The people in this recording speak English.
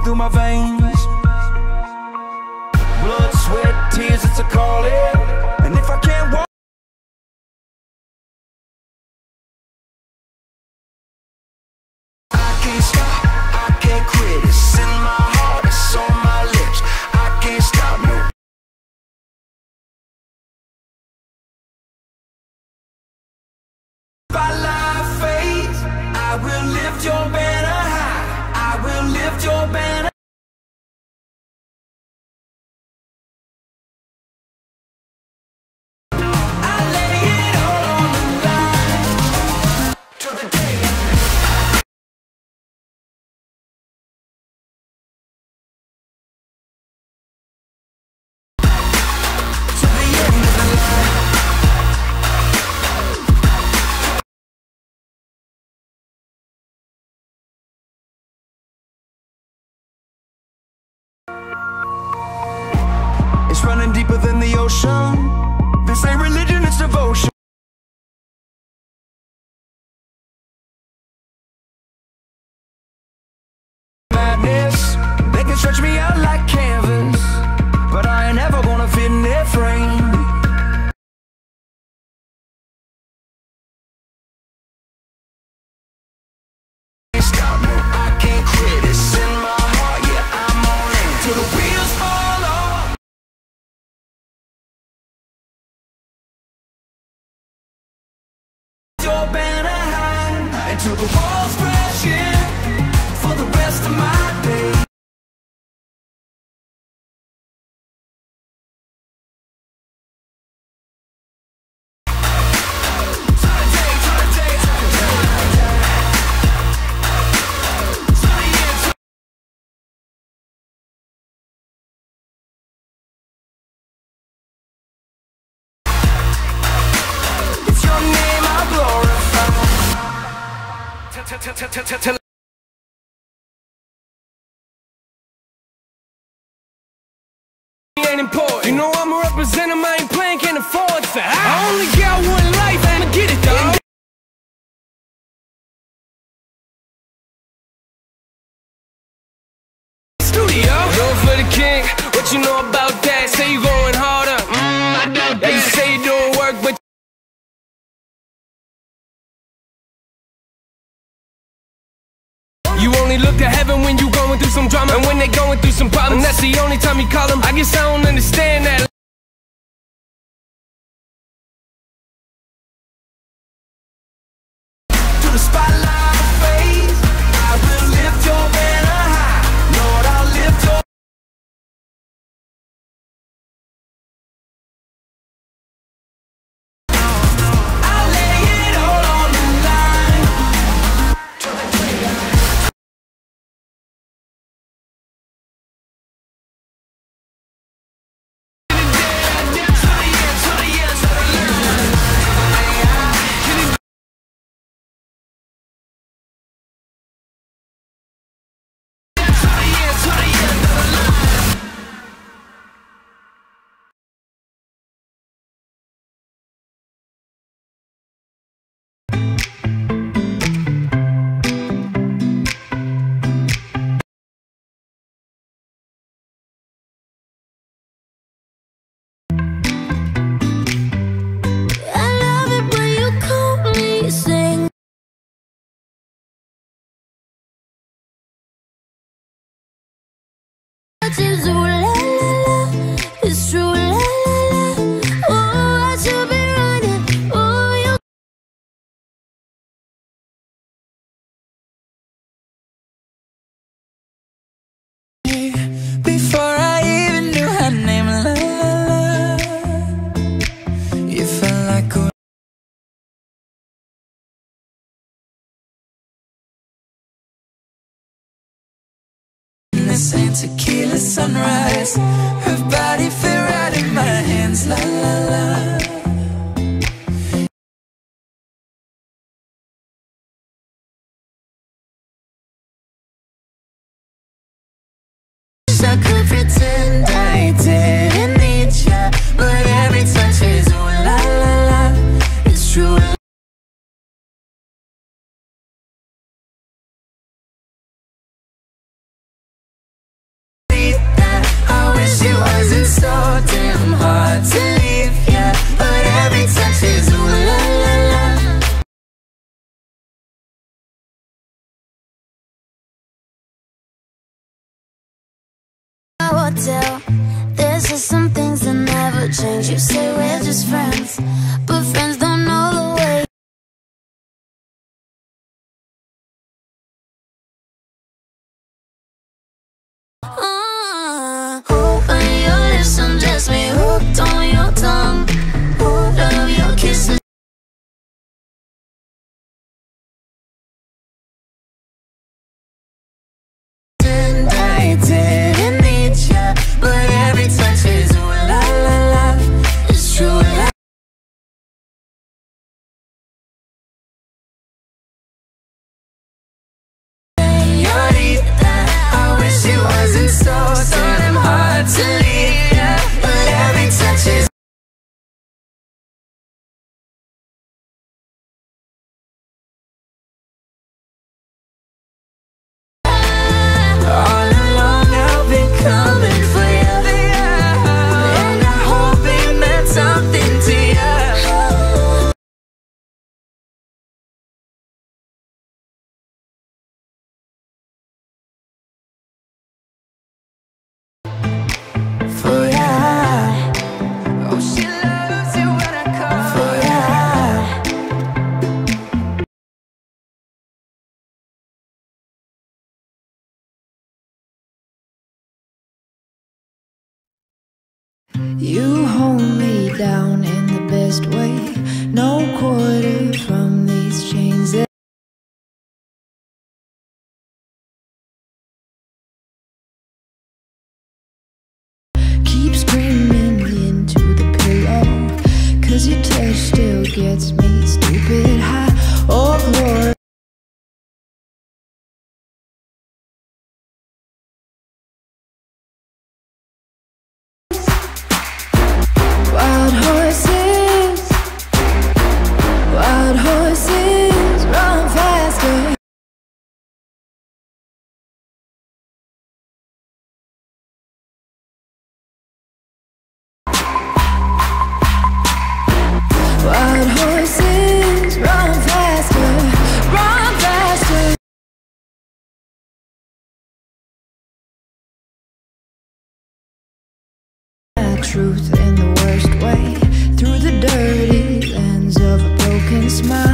through my veins. Blood, sweat, tears, it's a calling. And if I can't walk, I can't stop, I can't quit. It's in my heart, it's on my lips. I can't stop, no. By life fades, I will lift your banner high. I will lift your banner. I lay it all on the line till the day. To the end of the line. It's running deeper than the ocean. This ain't religion, it's devotion. Madness, they can stretch me out like canvas, but I ain't ever gonna fit in their frame. Can't stop, no, I can't quit. It's in my heart, yeah, I'm all in till the wheels fall off. Your banner high until the walls crash in for the rest of my day. It's your name I glorify. Ain't important. You know I'm representing, I ain't playing, can't afford to. I only got one life, I'ma get it done. Studio, go for the king. What you know about that? Say you going harder. I doubt that. You say you doing work, but you only look to heaven when you going through some drama, and when they going through some problems, that's the only time you call them. I guess I don't understand that. To the spotlight fades, I will lift your banner high. Lord, I'll lift your. I'll lay it all on the line till the day I. It's true, la la la. It's true, la la la. Oh, I should be running. Oh, you. Before I even knew her name, la la la. You felt like a. This ain't tequila sunrise. Her body fit right in my hands, la la la. I could pretend I didn't need ya, but every touch is ooh la la la. It's true. tell. There's just some things that never change. You say we're just friends, but friends don't know the way. Open your lips and just me hooked on your tongue. Love your kisses. And I didn't need you, but every touch is ooh la la la. It's true love. I wish it wasn't so damn hard to leave ya, but every touch is all along. I've been coming for you, and I hope it meant something to you. For ya, oh she loves it when I call for ya. You hold me down in the best way. No quarter from these chains that keep screaming into the pillow, 'cause your touch still gets me stupid high. Oh glory, wild horses, wild horses, run faster. Wild horses, run faster, run faster. Truth in the worst way, through the dirty lens of a broken smile.